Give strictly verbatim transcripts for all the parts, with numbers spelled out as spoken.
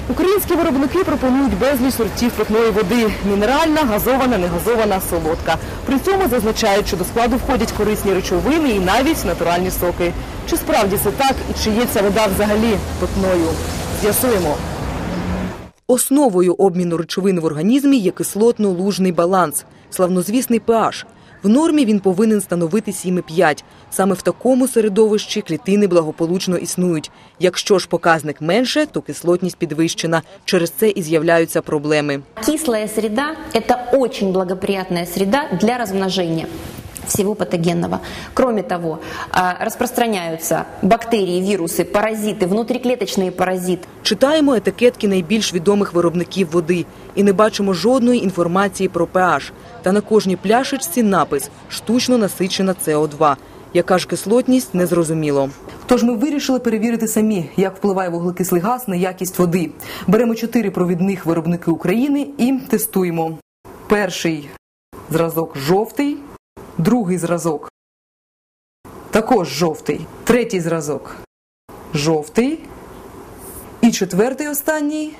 Українські виробники пропонують безліч сортів питної води – мінеральна, газована, негазована, солодка. При цьому зазначають, що до складу входять корисні речовини і навіть натуральні соки. Чи справді це так і чи є ця вода взагалі питною? З'ясуємо. Основою обміну речовин в організмі є кислотно-лужний баланс – славнозвісний pH. В нормі він повинен становити сім і п'ять. Саме в такому середовищі клітини благополучно існують. Якщо ж показник менше, то кислотність підвищена. Через це і з'являються проблеми. Кислая среда – это очень благоприятная среда для размножения всего патогенного. Кроме того, распространяются бактерии, вирусы, паразиты, внутриклеточные паразиты. Читаємо етикетки найбільш відомих виробників води і не бачимо жодної інформації про pH. Та на кожній пляшечці напис «штучно насичена С О два». Яка ж кислотність – незрозуміло. Тож ми вирішили перевірити самі, як впливає вуглекислий газ на якість води. Беремо чотири провідних виробники України і тестуємо. Перший зразок жовтий, другий зразок також жовтий, третій зразок жовтий і четвертий останній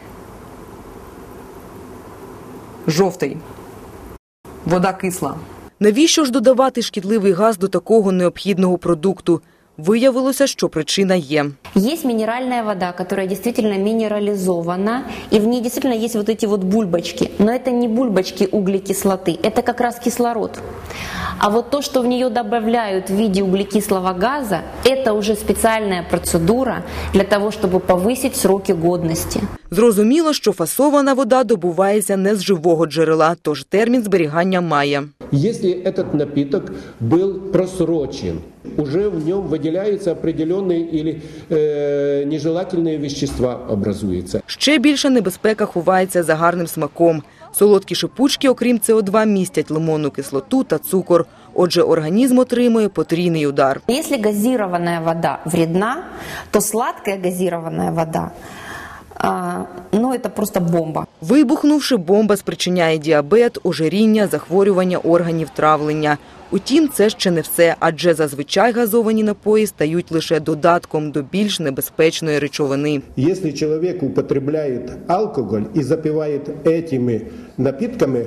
жовтий. Вода кисла. Навіщо ж додавати шкідливий газ до такого необхідного продукту? Виявилося, що причина є. Есть минеральная вода, которая действительно минерализована, и в ней действительно есть вот эти вот бульбочки. Но это не бульбочки углекислоты, это как раз кислород. А вот то, что в нее добавляют в виде углекислого газа, это уже специальная процедура для того, чтобы повысить сроки годности. Зрозуміло, що фасована вода добувається не з живого джерела, тож термін зберігання має. Если этот напиток был просрочен, уже в нем выделяются определенные или э, нежелательные вещества образуются. Ще більша небезпека ховається за гарним смаком. Солодкі шипучки, окрім С О два, містять лимонну кислоту та цукор. Отже, організм отримує потрійний удар. Если газированная вода вредна, то сладкая газированная вода А, ну, це просто бомба. Вибухнувши, бомба спричиняє діабет, ожиріння, захворювання органів травлення. Утім, це ще не все, адже зазвичай газовані напої стають лише додатком до більш небезпечної речовини. Якщо чоловік употребляє алкоголь і запиває цими напитками,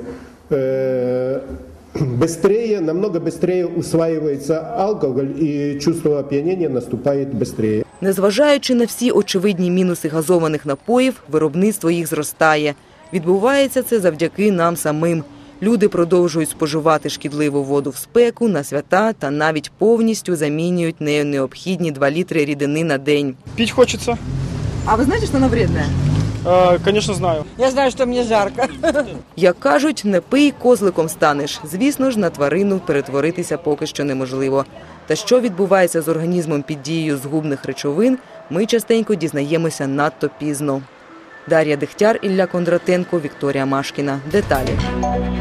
е быстрее, намного быстрее усваивается алкоголь и чувство опьянения наступает быстрее. Незважаючи на всі очевидні мінуси газованих напоїв, виробництво їх зростає. Відбувається це завдяки нам самим. Люди продовжують споживати шкідливу воду в спеку, на свята та навіть повністю замінюють нею необхідні два літри рідини на день. Пить хочется. А ви знаєте, що вона вредна? Э, конечно, знаю. Я знаю, що мені жарко. Як кажуть, не пий, козликом станеш. Звісно ж, на тварину перетворитися поки що неможливо. Та що відбувається з організмом під дією згубних речовин, ми частенько дізнаємося надто пізно. Дар'я Дегтяр, Ілля Кондратенко, Вікторія Машкіна. Деталі.